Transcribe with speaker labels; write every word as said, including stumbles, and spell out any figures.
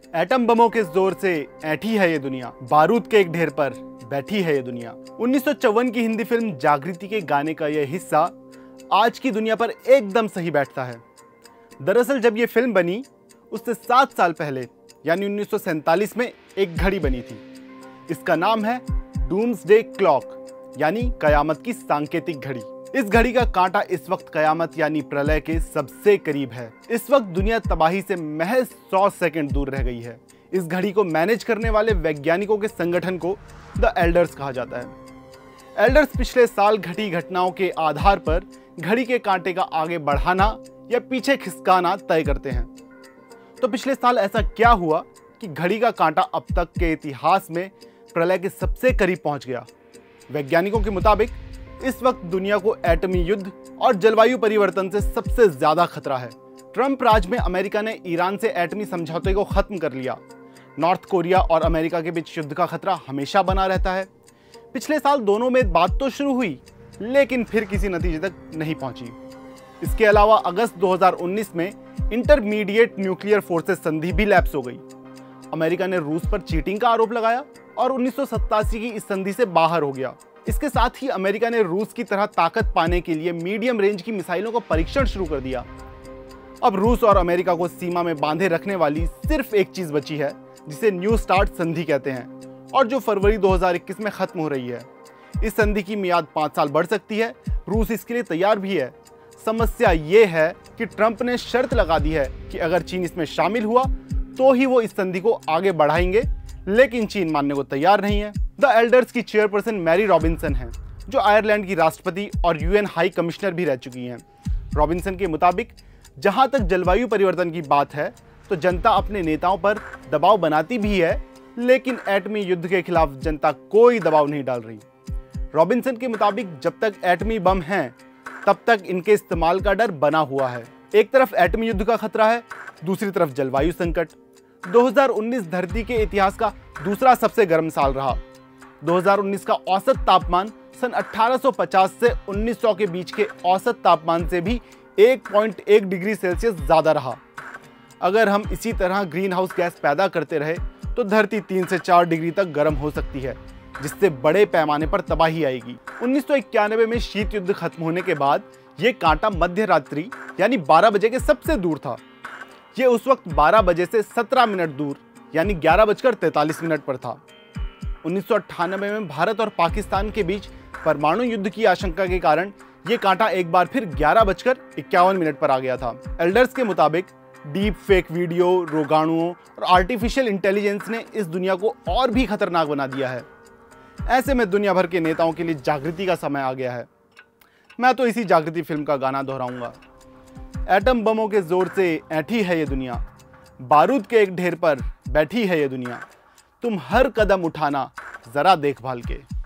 Speaker 1: Atom बमों के जोर से ऐठी है ये दुनिया, बारूद के एक ढेर पर बैठी है ये दुनिया। उन्नीस सौ चौवन की हिंदी फिल्म जागृति के गाने का यह हिस्सा आज की दुनिया पर एकदम सही बैठता है। दरअसल जब यह फिल्म बनी उससे सात साल पहले यानी उन्नीस सौ सैंतालीस में एक घड़ी बनी थी। इसका नाम है डूम्सडे क्लॉक यानी कयामत की सांकेतिक घड़ी। इस घड़ी का कांटा इस वक्त कयामत यानी प्रलय के सबसे करीब है। इस वक्त दुनिया तबाही से महज सौ सेकंड दूर रह गई है। इस घड़ी को मैनेज करने वाले वैज्ञानिकों के संगठन को द एल्डर्स कहा जाता है। एल्डर्स पिछले साल घटी घटनाओं के आधार पर घड़ी के कांटे का आगे बढ़ाना या पीछे खिसकाना तय करते हैं। तो पिछले साल ऐसा क्या हुआ कि घड़ी का कांटा अब तक के इतिहास में प्रलय के सबसे करीब पहुंच गया? वैज्ञानिकों के मुताबिक इस वक्त दुनिया को एटमी युद्ध और जलवायु परिवर्तन से सबसे ज्यादा खतरा है। ट्रंप राज में अमेरिका ने ईरान से एटमी समझौते को खत्म कर लिया। नॉर्थ कोरिया और अमेरिका के बीच युद्ध का खतरा हमेशा बना रहता है। पिछले साल दोनों में बात तो शुरू हुई लेकिन फिर किसी नतीजे तक नहीं पहुंची। इसके अलावा अगस्त दो हज़ार उन्नीस में इंटरमीडिएट न्यूक्लियर फोर्सेस संधि भी लैप्स हो गई। अमेरिका ने रूस पर चीटिंग का आरोप लगाया और उन्नीस सौ सत्तासी की इस संधि से बाहर हो गया। इसके साथ ही अमेरिका ने रूस की तरह ताकत पाने के लिए मीडियम रेंज की मिसाइलों का परीक्षण शुरू कर दिया। अब रूस और अमेरिका को सीमा में बांधे रखने वाली सिर्फ एक चीज बची है जिसे न्यू स्टार्ट संधि कहते हैं और जो फरवरी दो हज़ार इक्कीस में खत्म हो रही है। इस संधि की मियाद पांच साल बढ़ सकती है। रूस इसके लिए तैयार भी है। समस्या ये है कि ट्रंप ने शर्त लगा दी है कि अगर चीन इसमें शामिल हुआ तो ही वो इस संधि को आगे बढ़ाएंगे, लेकिन चीन मानने को तैयार नहीं है। द एल्डर्स की चेयरपर्सन मैरी रॉबिन्सन हैं, जो आयरलैंड की राष्ट्रपति और यूएन हाई कमिश्नर भी रह चुकी हैं। रॉबिन्सन के मुताबिक जहां तक जलवायु परिवर्तन की बात है तो जनता अपने नेताओं पर दबाव बनाती भी है, लेकिन एटमी युद्ध के खिलाफ जनता कोई दबाव नहीं डाल रही। रॉबिन्सन के मुताबिक जब तक एटमी बम हैं तब तक इनके इस्तेमाल का डर बना हुआ है। एक तरफ एटमी युद्ध का खतरा है, दूसरी तरफ जलवायु संकट। दो हज़ार उन्नीस धरती के इतिहास का दूसरा सबसे गर्म साल रहा। दो हज़ार उन्नीस का औसत तापमान सन अठारह सौ पचास से उन्नीस सौ के बीच के औसत तापमान से भी एक पॉइंट एक डिग्री सेल्सियस ज्यादा रहा। अगर हम इसी तरह ग्रीन हाउस गैस पैदा करते रहे तो धरती तीन से चार डिग्री तक गर्म हो सकती है, जिससे बड़े पैमाने पर तबाही आएगी। उन्नीस सौ इक्यानवे में शीत युद्ध खत्म होने के बाद ये कांटा मध्य रात्रि यानी बारह बजे के सबसे दूर था। ये उस वक्त बारह बजे से सत्रह मिनट दूर यानी ग्यारह बजकर तैंतालीस मिनट पर था। उन्नीस सौ अट्ठानवे में भारत और पाकिस्तान के बीच परमाणु युद्ध की आशंका के कारण ये कांटा एक बार फिर ग्यारह बजकर इक्यावन मिनट पर आ गया था। एल्डर्स के मुताबिक डीप फेक वीडियो, रोगाणुओं और आर्टिफिशियल इंटेलिजेंस ने इस दुनिया को और भी खतरनाक बना दिया है। ऐसे में दुनिया भर के नेताओं के लिए जागृति का समय आ गया है। मैं तो इसी जागृति फिल्म का गाना दोहराऊंगा। एटम बमों के जोर से ऐठी है ये दुनिया, बारूद के एक ढेर पर बैठी है ये दुनिया। तुम हर कदम उठाना जरा देखभाल के।